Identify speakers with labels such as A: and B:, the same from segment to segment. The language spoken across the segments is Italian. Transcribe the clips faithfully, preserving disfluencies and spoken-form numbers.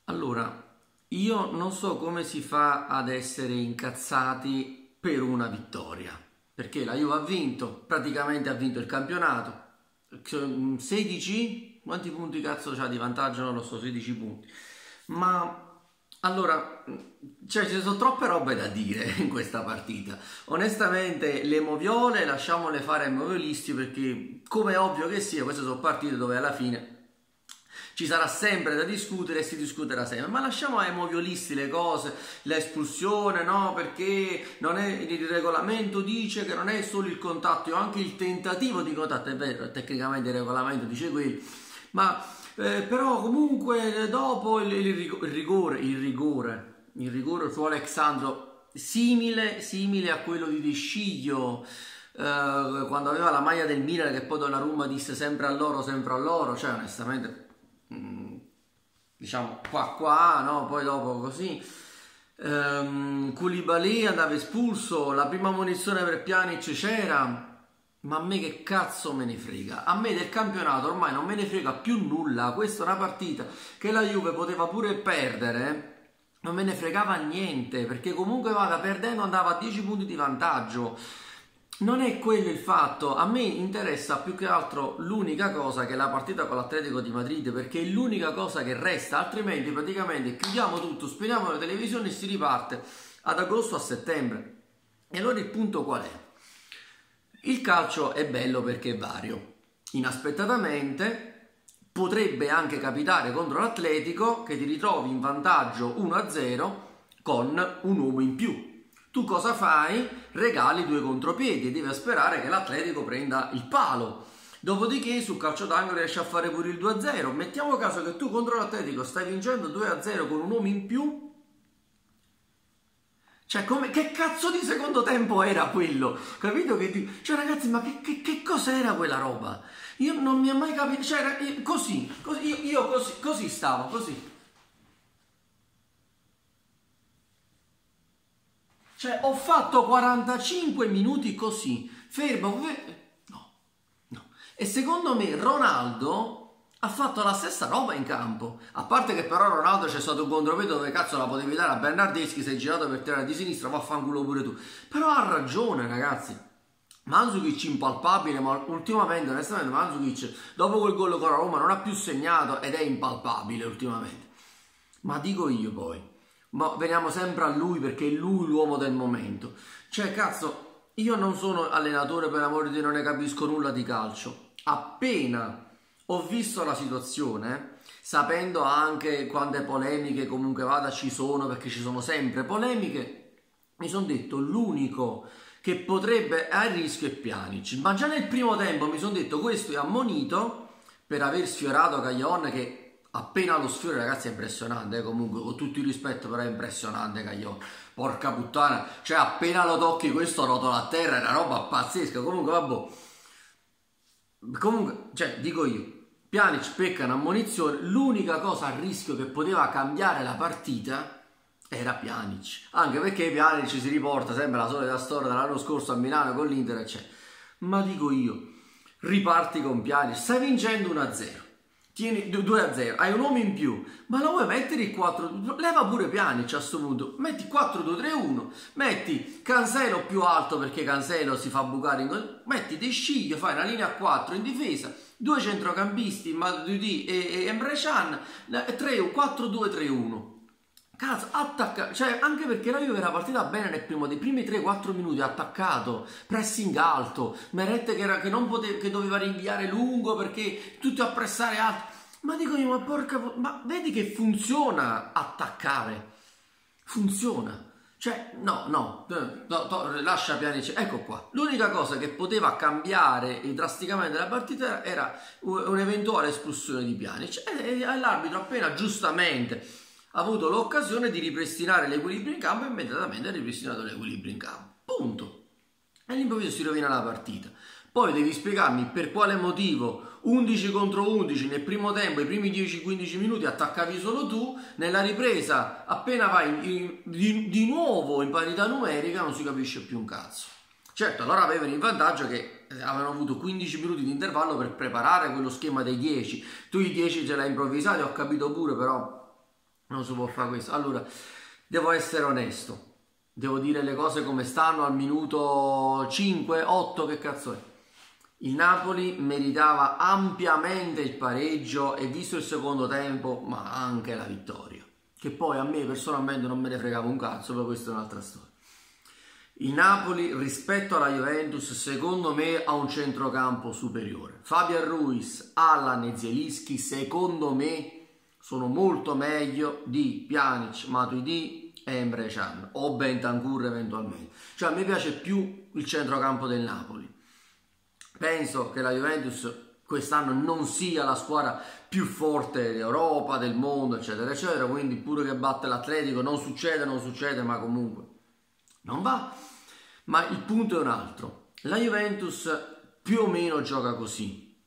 A: Allora, io non so come si fa ad essere incazzati per una vittoria, perché la Juve ha vinto, praticamente ha vinto il campionato, sedici, quanti punti cazzo c'ha di vantaggio? Non lo so, sedici punti, ma allora, cioè ci sono troppe robe da dire in questa partita. Onestamente le moviole lasciamole fare ai moviolisti perché come è ovvio che sia, queste sono partite dove alla fine ci sarà sempre da discutere e si discuterà sempre, ma lasciamo ai moviolisti le cose, l'espulsione, no? Perché non è, il regolamento dice che non è solo il contatto, è anche il tentativo di contatto, è vero, tecnicamente il regolamento dice quello, ma eh, però comunque dopo il, il rigore, il rigore, il rigore su Alexandro, simile, simile a quello di De Sciglio, eh, quando aveva la maglia del Milan che poi Donnarumma disse sempre a loro, sempre a loro, cioè onestamente diciamo qua qua no, poi dopo così ehm, Koulibaly andava espulso, la prima munizione per Pjanic c'era, ma a me che cazzo me ne frega, a me del campionato ormai non me ne frega più nulla, questa è una partita che la Juve poteva pure perdere, non me ne fregava niente perché comunque vada perdendo andava a dieci punti di vantaggio. Non è quello il fatto, a me interessa più che altro l'unica cosa che è la partita con l'Atletico di Madrid, perché è l'unica cosa che resta, altrimenti praticamente chiudiamo tutto, spegniamo le televisioni e si riparte ad agosto a settembre. E allora il punto qual è? Il calcio è bello perché è vario. Inaspettatamente potrebbe anche capitare contro l'Atletico che ti ritrovi in vantaggio uno a zero con un uomo in più. Tu cosa fai? Regali due contropiedi e devi sperare che l'Atletico prenda il palo. Dopodiché sul calcio d'angolo riesci a fare pure il due a zero. Mettiamo caso che tu contro l'Atletico stai vincendo due a zero con un uomo in più. Cioè, come, che cazzo di secondo tempo era quello? Capito? Che ti, cioè, ragazzi, ma che, che, che cos'era quella roba? Io non mi è mai capito. Cioè, era, così, così io, io così, così stavo, così. Cioè, ho fatto quarantacinque minuti così, fermo, no, no. E secondo me Ronaldo ha fatto la stessa roba in campo. A parte che però Ronaldo c'è stato un contropiede dove cazzo la potevi dare a Bernardeschi, sei girato per tirare di sinistra, vaffanculo pure tu. Però ha ragione, ragazzi. Mandzukic impalpabile, ma ultimamente, onestamente, Mandzukic dopo quel gol con la Roma non ha più segnato ed è impalpabile ultimamente. Ma dico io poi. Ma veniamo sempre a lui perché è lui l'uomo del momento. Cioè, cazzo, io non sono allenatore, per amore di Dio, non ne capisco nulla di calcio. Appena ho visto la situazione, sapendo anche quante polemiche comunque vada ci sono, perché ci sono sempre polemiche, mi sono detto l'unico che potrebbe a rischio è Pjanic. Ma già nel primo tempo mi sono detto questo è ammonito per aver sfiorato Caglion che appena lo sfiore, ragazzi, è impressionante, eh? Comunque con tutto il rispetto, però è impressionante Caglione, porca puttana, cioè appena lo tocchi questo rotola a terra, è una roba pazzesca. Comunque vabbè, comunque, cioè dico io, Pjanic pecca una ammonizione, l'unica cosa a rischio che poteva cambiare la partita era Pjanic, anche perché Pjanic si riporta sempre la solita storia dell'anno scorso a Milano con l'Inter, eccetera. Ma dico io, riparti con Pjanic, stai vincendo uno a zero, tieni due a zero, hai un uomo in più, ma lo vuoi mettere il quattro, leva pure Pjanic a sto punto, metti quattro due tre uno, metti Cancelo più alto perché Cancelo si fa bucare, in... metti De Sciglio, fai una linea a quattro in difesa, due centrocampisti, Matuidi e, e Emre Can, quattro due tre uno. Cazzo, attacca, cioè anche perché la Juve era partita bene nel primo, dei primi tre quattro minuti, attaccato, pressing alto, Meret che, era, che, non poteva, che doveva rinviare lungo perché tutti a pressare alto, ma dico io, ma porca, ma vedi che funziona attaccare, funziona, cioè no, no, no, no lascia Pjanic, ecco qua, l'unica cosa che poteva cambiare drasticamente la partita era un'eventuale espulsione di Pjanic e l'arbitro appena giustamente ha avuto l'occasione di ripristinare l'equilibrio in campo e immediatamente ha ripristinato l'equilibrio in campo. Punto. E all'improvviso si rovina la partita. Poi devi spiegarmi per quale motivo undici contro undici nel primo tempo, i primi dieci quindici minuti attaccavi solo tu, nella ripresa appena vai in, in, di, di nuovo in parità numerica non si capisce più un cazzo. Certo, allora avevano il vantaggio che avevano avuto quindici minuti di intervallo per preparare quello schema dei dieci. Tu i dieci ce l'hai improvvisati, ho capito pure, però non si può fare questo. Allora, devo essere onesto, devo dire le cose come stanno al minuto cinque, otto, che cazzo è? Il Napoli meritava ampiamente il pareggio e visto il secondo tempo, ma anche la vittoria. Che poi a me personalmente non me ne fregava un cazzo, ma questa è un'altra storia. Il Napoli rispetto alla Juventus secondo me ha un centrocampo superiore. Fabian Ruiz, Alan e Zielinski secondo me sono molto meglio di Pjanic, Matuidi e Emre Can o Bentancur eventualmente. Cioè a me piace più il centrocampo del Napoli. Penso che la Juventus quest'anno non sia la squadra più forte d'Europa, del mondo, eccetera, eccetera, quindi pure che batte l'Atletico non succede, non succede, ma comunque non va. Ma il punto è un altro. La Juventus più o meno gioca così.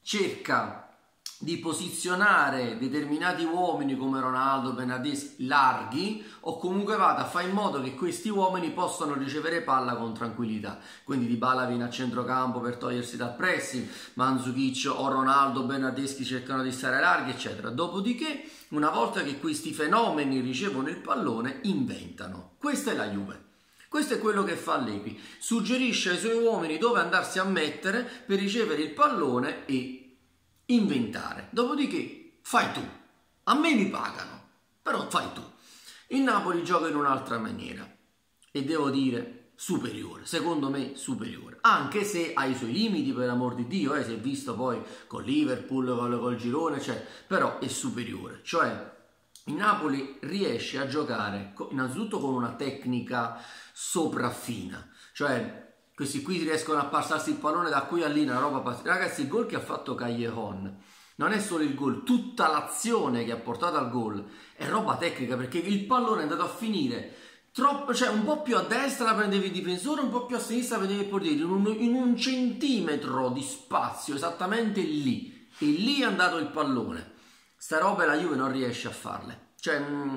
A: Cerca di posizionare determinati uomini come Ronaldo, Bernardeschi larghi o comunque vada a fare in modo che questi uomini possano ricevere palla con tranquillità. Quindi Dybala viene a centrocampo per togliersi dal pressing, Mandzukic o Ronaldo, Bernardeschi cercano di stare larghi, eccetera. Dopodiché, una volta che questi fenomeni ricevono il pallone, inventano. Questa è la Juve. Questo è quello che fa Allegri. Suggerisce ai suoi uomini dove andarsi a mettere per ricevere il pallone e inventare. Dopodiché fai tu. A me mi pagano, però fai tu. Il Napoli gioca in un'altra maniera e devo dire superiore, secondo me superiore, anche se ha i suoi limiti, per amor di Dio, eh, si è visto poi con Liverpool, col, col girone, cioè, però è superiore. Cioè il Napoli riesce a giocare innanzitutto con una tecnica sopraffina, cioè questi qui riescono a passarsi il pallone da qui a lì, una roba pazzesca. Ragazzi, il gol che ha fatto Callejon non è solo il gol, tutta l'azione che ha portato al gol è roba tecnica, perché il pallone è andato a finire troppo, cioè un po' più a destra la prendevi il difensore, un po' più a sinistra la prendevi il portiere, in un, in un centimetro di spazio, esattamente lì, e lì è andato il pallone. Sta roba la Juve non riesce a farle, cioè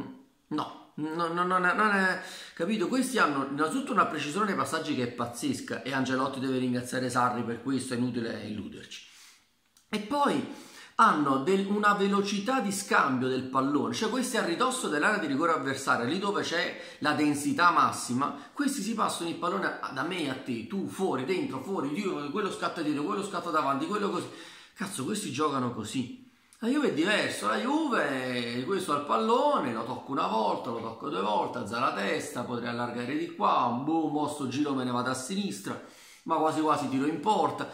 A: no. No, no, no, non è capito. Questi hanno innanzitutto una precisione nei passaggi che è pazzesca e Ancelotti deve ringraziare Sarri per questo, è inutile illuderci. E poi hanno del, una velocità di scambio del pallone, cioè questi a ridosso dell'area di rigore avversaria, lì dove c'è la densità massima, questi si passano il pallone da me a te, tu fuori, dentro, fuori, Dio, quello scatta dietro, quello scatta davanti, quello così. Cazzo, questi giocano così. La Juve è diverso, la Juve, questo al pallone, lo tocco una volta, lo tocco due volte, alza la testa, potrei allargare di qua, un boom, sto giro me ne vado a sinistra, ma quasi quasi tiro in porta.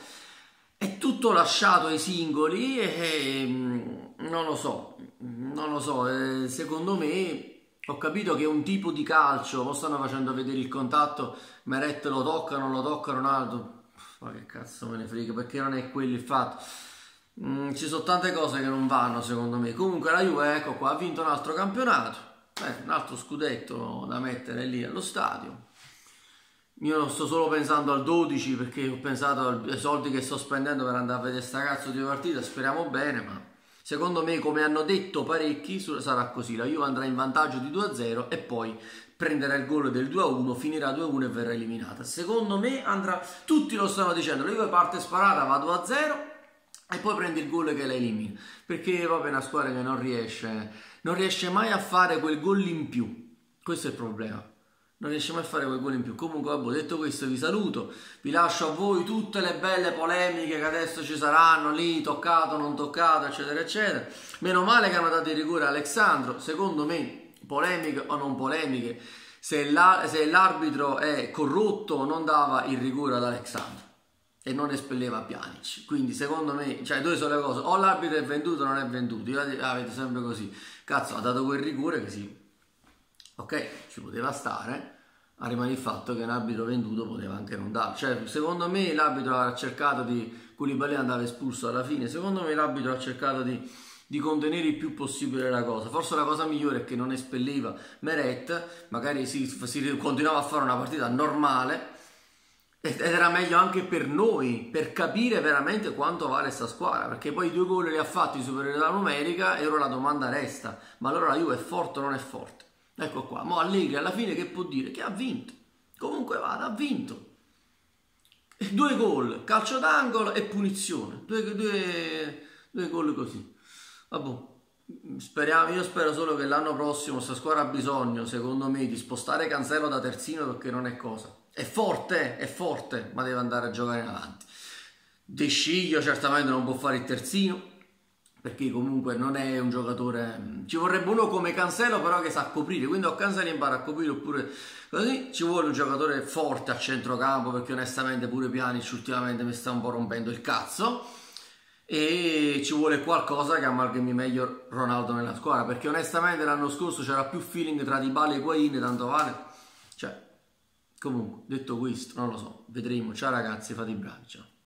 A: È tutto lasciato ai singoli e non lo so, non lo so, eh, secondo me ho capito che è un tipo di calcio, lo stanno facendo vedere il contatto, Meret lo toccano, lo tocca Ronaldo, ma che cazzo me ne frega, perché non è quello il fatto. Mm, ci sono tante cose che non vanno secondo me. Comunque la Juve, ecco qua, ha vinto un altro campionato, eh, un altro scudetto da mettere lì allo stadio. Io non sto solo pensando al dodici perché ho pensato ai soldi che sto spendendo per andare a vedere sta cazzo di partita, speriamo bene, ma secondo me, come hanno detto parecchi, sarà così. La Juve andrà in vantaggio di due a zero e poi prenderà il gol del due a uno, finirà due a uno e verrà eliminata. Secondo me andrà, tutti lo stanno dicendo, la Juve parte sparata, va due a zero e poi prende il gol che la elimina, perché proprio è una squadra che non riesce non riesce mai a fare quel gol in più. Questo è il problema, non riesce mai a fare quel gol in più. Comunque vabbè, detto questo vi saluto, vi lascio a voi tutte le belle polemiche che adesso ci saranno lì, toccato, non toccato, eccetera eccetera. Meno male che hanno dato il rigore a Alexandro, secondo me polemiche o non polemiche, se l'arbitro è corrotto non dava il rigore ad Alexandro e non espelleva Pjanic, quindi secondo me, cioè due sono le cose, o l'arbitro è venduto o non è venduto, io avete sempre così, cazzo ha dato quel rigore che sì, ok, ci poteva stare, ma rimane il fatto che un arbitro venduto poteva anche non darlo, cioè secondo me l'arbitro ha cercato di, Koulibaly andava espulso alla fine, secondo me l'arbitro ha cercato di, di contenere il più possibile la cosa, forse la cosa migliore è che non espelleva Meret, magari si, si continuava a fare una partita normale, ed era meglio anche per noi, per capire veramente quanto vale sta squadra, perché poi i due gol li ha fatti in superiorità numerica e ora la domanda resta, ma allora la Juve è forte o non è forte? Ecco qua, mo Allegri alla fine che può dire? Che ha vinto, comunque vada, ha vinto, due gol, calcio d'angolo e punizione, due, due, due gol così, vabbè. Speriamo, io spero solo che l'anno prossimo sta squadra ha bisogno, secondo me, di spostare Cancelo da terzino, perché non è cosa. È forte, è forte, ma deve andare a giocare in avanti. De Sciglio certamente non può fare il terzino, perché comunque non è un giocatore. Ci vorrebbe uno come Cancelo però che sa coprire, quindi o Cancelo impara a coprire oppure così. Ci vuole un giocatore forte a centrocampo, perché onestamente pure Pjanic ultimamente mi sta un po' rompendo il cazzo, e ci vuole qualcosa che amalgami meglio Ronaldo nella squadra, perché onestamente l'anno scorso c'era più feeling tra Dybala e Higuain, tanto vale, cioè comunque detto questo non lo so, vedremo. Ciao ragazzi, fate i bravi, ciao.